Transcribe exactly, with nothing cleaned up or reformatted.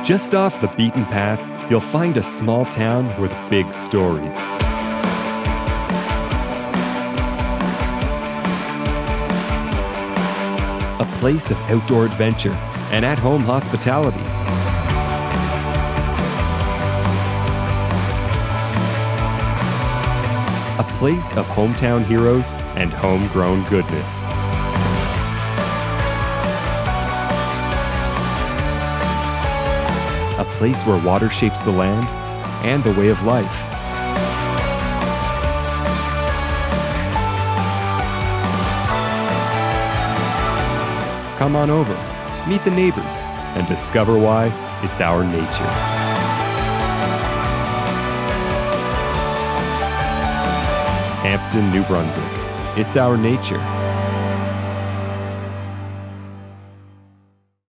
Just off the beaten path, you'll find a small town with big stories. A place of outdoor adventure and at-home hospitality. A place of hometown heroes and homegrown goodness. A place where water shapes the land and the way of life. Come on over, meet the neighbors, and discover why it's our nature. Hampton, New Brunswick. It's our nature.